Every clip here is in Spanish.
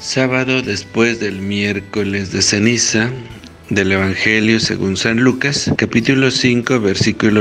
Sábado después del miércoles de ceniza del Evangelio según San Lucas, capítulo 5, versículo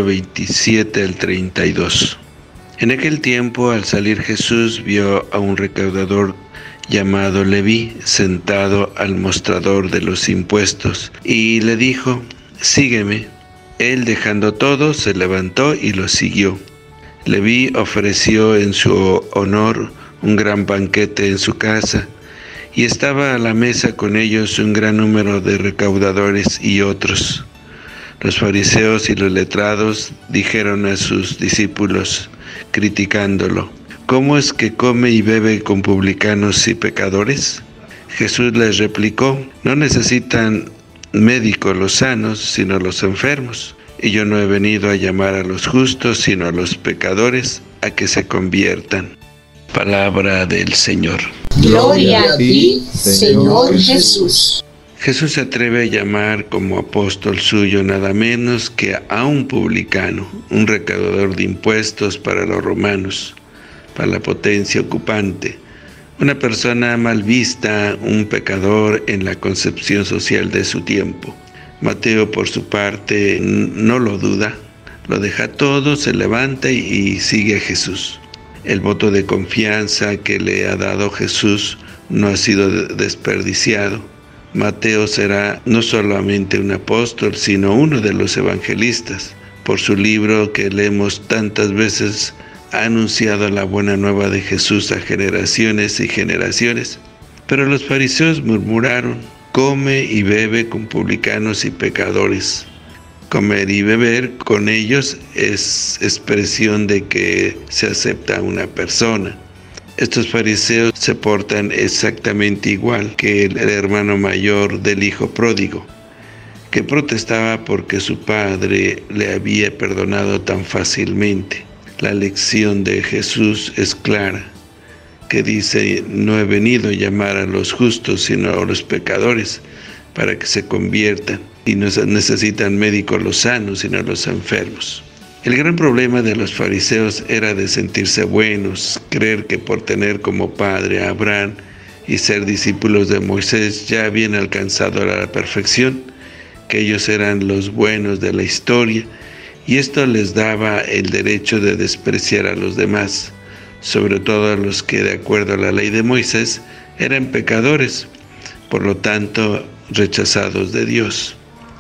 27 al 32. En aquel tiempo, al salir Jesús, vio a un recaudador llamado Leví sentado al mostrador de los impuestos y le dijo: «Sígueme». Él, dejando todo, se levantó y lo siguió. Leví ofreció en su honor un gran banquete en su casa, y estaba a la mesa con ellos un gran número de recaudadores y otros. Los fariseos y los letrados dijeron a sus discípulos, criticándolo: «¿Cómo es que come y bebe con publicanos y pecadores?». Jesús les replicó: «No necesitan médicos los sanos, sino los enfermos. Y yo no he venido a llamar a los justos, sino a los pecadores, a que se conviertan». Palabra del Señor. Gloria a ti, Señor Jesús. Jesús se atreve a llamar como apóstol suyo nada menos que a un publicano, un recaudador de impuestos para los romanos, para la potencia ocupante, una persona mal vista, un pecador en la concepción social de su tiempo. Mateo, por su parte, no lo duda, lo deja todo, se levanta y sigue a Jesús. El voto de confianza que le ha dado Jesús no ha sido desperdiciado. Mateo será no solamente un apóstol, sino uno de los evangelistas. Por su libro que leemos tantas veces, ha anunciado la buena nueva de Jesús a generaciones y generaciones. Pero los fariseos murmuraron: «Come y bebe con publicanos y pecadores». Comer y beber con ellos es expresión de que se acepta a una persona. Estos fariseos se portan exactamente igual que el hermano mayor del hijo pródigo, que protestaba porque su padre le había perdonado tan fácilmente. La lección de Jesús es clara, que dice: «No he venido a llamar a los justos, sino a los pecadores, para que se conviertan». Y no necesitan médicos los sanos, sino los enfermos. El gran problema de los fariseos era de sentirse buenos, creer que por tener como padre a Abraham y ser discípulos de Moisés ya habían alcanzado la perfección, que ellos eran los buenos de la historia, y esto les daba el derecho de despreciar a los demás, sobre todo a los que, de acuerdo a la ley de Moisés, eran pecadores, por lo tanto rechazados de Dios.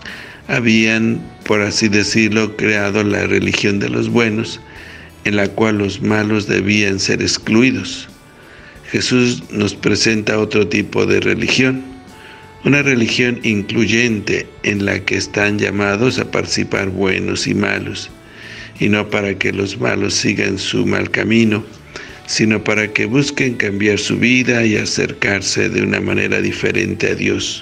Habían, por así decirlo, creado la religión de los buenos, en la cual los malos debían ser excluidos. Jesús nos presenta otro tipo de religión, una religión incluyente en la que están llamados a participar buenos y malos, y no para que los malos sigan su mal camino, sino para que busquen cambiar su vida y acercarse de una manera diferente a Dios.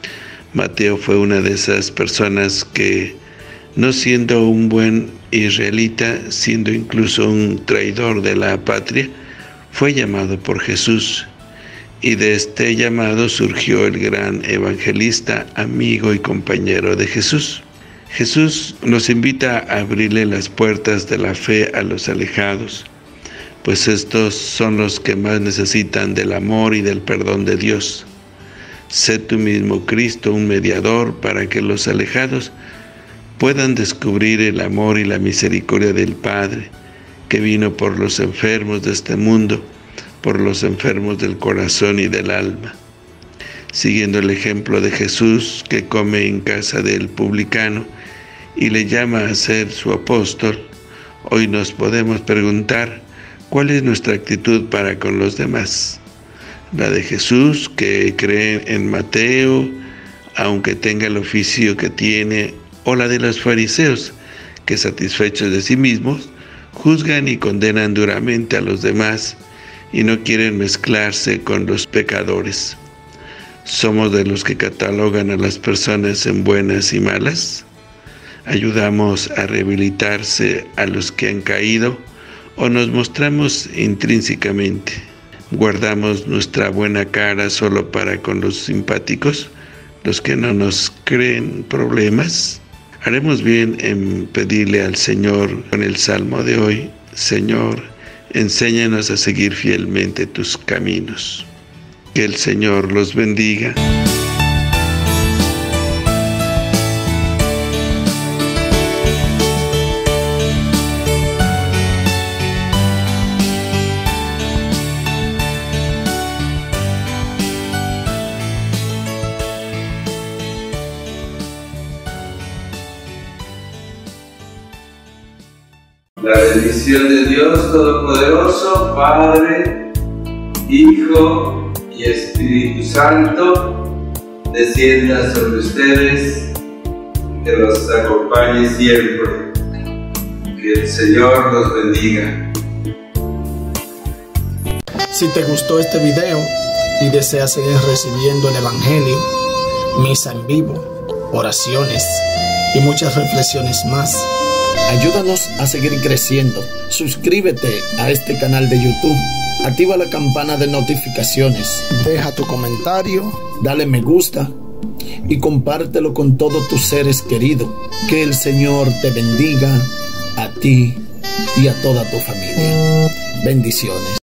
Mateo fue una de esas personas que, no siendo un buen israelita, siendo incluso un traidor de la patria, fue llamado por Jesús. Y de este llamado surgió el gran evangelista, amigo y compañero de Jesús. Jesús nos invita a abrirle las puertas de la fe a los alejados, pues estos son los que más necesitan del amor y del perdón de Dios. Sé tú mismo, Cristo, un mediador para que los alejados puedan descubrir el amor y la misericordia del Padre, que vino por los enfermos de este mundo, por los enfermos del corazón y del alma. Siguiendo el ejemplo de Jesús, que come en casa del publicano y le llama a ser su apóstol, hoy nos podemos preguntar: ¿cuál es nuestra actitud para con los demás? La de Jesús, que cree en Mateo, aunque tenga el oficio que tiene, o la de los fariseos, que satisfechos de sí mismos, juzgan y condenan duramente a los demás y no quieren mezclarse con los pecadores. ¿Somos de los que catalogan a las personas en buenas y malas? ¿Ayudamos a rehabilitarse a los que han caído o nos mostramos intrínsecamente? ¿Guardamos nuestra buena cara solo para con los simpáticos, los que no nos creen problemas? Haremos bien en pedirle al Señor con el salmo de hoy: Señor, enséñanos a seguir fielmente tus caminos. Que el Señor los bendiga. La bendición de Dios Todopoderoso, Padre, Hijo y Espíritu Santo, descienda sobre ustedes, que los acompañe siempre. Que el Señor los bendiga. Si te gustó este video y deseas seguir recibiendo el Evangelio, misa en vivo, oraciones y muchas reflexiones más, ayúdanos a seguir creciendo. Suscríbete a este canal de YouTube, activa la campana de notificaciones, deja tu comentario, dale me gusta y compártelo con todos tus seres queridos. Que el Señor te bendiga a ti y a toda tu familia. Bendiciones.